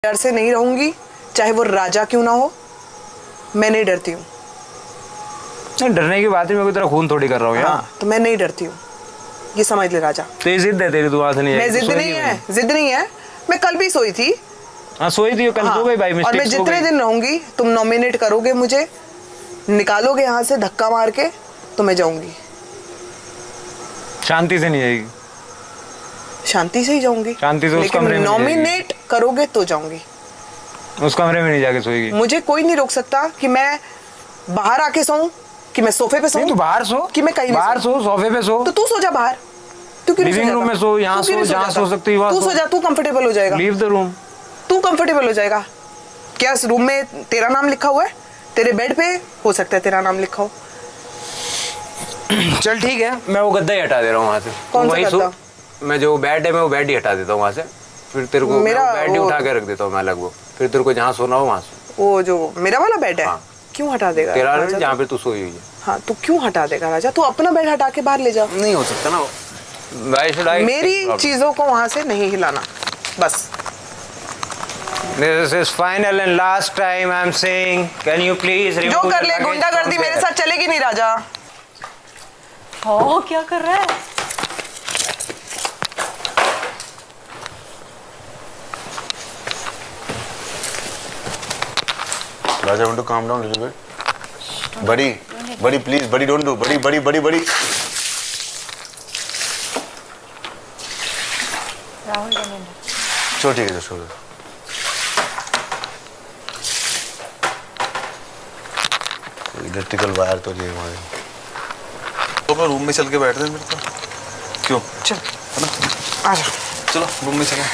डर से नहीं रहूंगी, चाहे वो राजा क्यों ना हो। मैं नहीं डरती हूँ। डरने की बात ही मैं कोई तेरा खून थोड़ी कर रहा हूँ यार। हाँ, तो मैं नहीं डरती हूँ, ये समझ ले राजा। तो ये जिद है तेरी, तू वहां से नहीं मैं जिद नहीं है, जिद नहीं है। मैं कल भी सोई थी। हाँ सोई थी, कल सो गई भाई, मिस्टेक। और मैं जितने दिन रहूंगी, तुम नॉमिनेट करोगे मुझे, निकालोगे यहाँ से धक्का मार के, तो मैं जाऊंगी। शांति से नहीं जाएगी। शांति से ही जाऊंगी, शांति से। लेकिन नॉमिनेट करोगे तो जाऊंगी। उस कमरे में नहीं जाके सोएगी। मुझे कोई नहीं रोक सकता कि मैं बाहर आके सोऊं, कि मैं सोफे पे सोऊं। तू बाहर सो, कि मैं कहीं बाहर सो, सोफे पे सो। तो तू सो जा बाहर। तू क्यों लिविंग रूम में सो, यहाँ सो, जहाँ सो सकती है तू सो जा, तू कंफर्टेबल हो जाएगा। Leave the room. तू कंफर्टेबल हो जाएगा। क्या इस रूम में तेरा नाम लिखा हुआ है? तेरे बेड पे हो सकता है तेरा नाम लिखा हो। चल ठीक है, मैं वो गद्दा ही हटा दे रहा हूँ वहाँ से। कौन सा गद्दा? मैं जो बेड है, मैं वो बेड ही हटा देता हूँ वहाँ से। फिर तेरे को मेरा बेड ही उठा के रख देता हूँ मैं अलग। वो फिर तेरे को जहाँ सोना हो वहाँ सो। वो जो मेरा वाला बेड है। हाँ। क्यों हटा देगा? तेरा जहाँ पे तू सोई हुई है। हाँ, तू क्यों हटा देगा राजा? तू अपना बेड हटा के बाहर ले जा। नहीं हो सकता ना। मेरी चीजों को वहाँ से नहीं हिलाना, बस। This is final and last time I'm saying, can you please remove? जो कर ले, गुंडागर्दी मेरे साथ चलेगी नहीं राजा। ओ, क्या कर रहा है? Raja, want to calm down a little bit? Buddy, please, buddy, don't do. Buddy. Rahul जमीन। चलो ठीक है, छोड़। इलेक्ट्रिकल वायर तो नहीं हमारे। तो मैं रूम में चल के बैठते हैं फिर तो। क्यों? चल, है ना? आ जा। चलो रूम में चलो।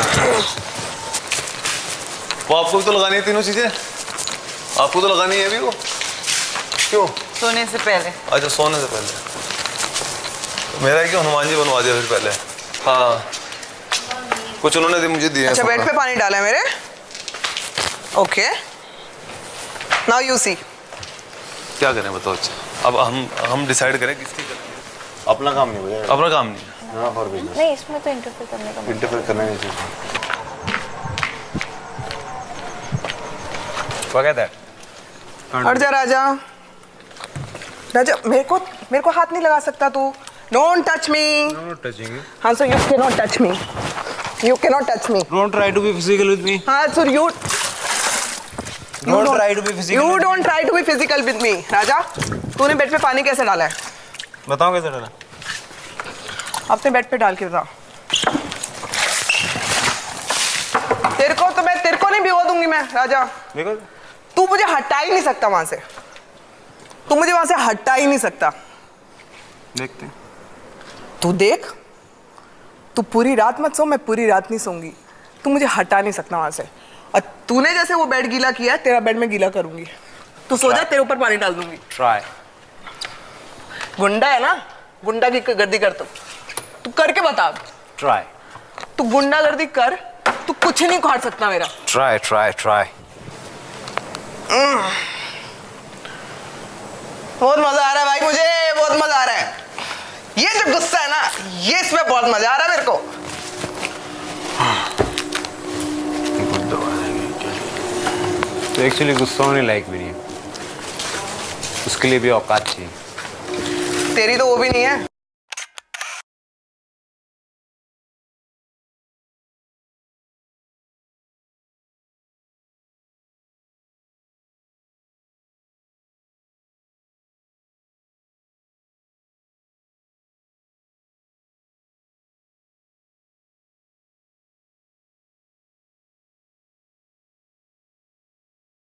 वो आपको भी तो लगानी है तीनों चीजें। आपको तो लगानी है अभी वो। क्यों? सोने से पहले। अच्छा, सोने से पहले। मेरा है कि हनुमान जी बनवा दिया फिर पहले। हाँ, कुछ उन्होंने मुझे दिए। अच्छा, बेड पे पानी डाला है मेरे। Okay, now you see. क्या करें बताओ? अच्छा, अब हम डिसाइड करें किसकी करनी है। अपना काम नहीं भैया, अपना काम नहीं है। हाँ, फॉर बिजनेस। नहीं, इसमें तो इंटरफेयर करने का। इंटरफेयर करना नहीं चाहिए। Forget that. हट जा राजा। राजा, मेरे को हाथ नहीं लगा सकता तू। Don't touch me. Not touching you. हाँ, so you cannot touch me. You cannot touch me. Don't try to be physical with me. हाँ, so you Don't try to be physical. You don't try to be physical with me. राजा, तूने bed पे पानी कैसे डाला है? बताओ कैसे डाला? अपने बेड पे डाल के बता। तेरे को नहीं भिगो दूंगी मैं राजा। देखो, तू मुझे हटा ही नहीं सकता वहां से। तू मुझे वहां से हटा ही नहीं सकता। देखते हैं। तू देख, तू पूरी रात मत सो, मैं पूरी रात नहीं सोऊंगी। तू मुझे हटा नहीं सकता वहां से। और तूने जैसे वो बेड गीला किया है, तेरा बेड में गीला करूंगी। तू सो जा, तेरे ऊपर पानी डाल दूंगी। Try. गुंडा है ना, गुंडा की गर्दी कर। तू करके बता। Try. तू गुंडागर्दी कर, तू कुछ नहीं उखाड़ सकता मेरा। Try. बहुत मजा आ रहा है भाई, मुझे बहुत मजा आ रहा है। ये जो गुस्सा है ना, ये इसमें बहुत मजा आ रहा है मेरे को। तो एक्चुअली गुस्सा होने लायक भी नहीं है, उसके लिए भी औकात चाहिए। तेरी तो वो भी नहीं है।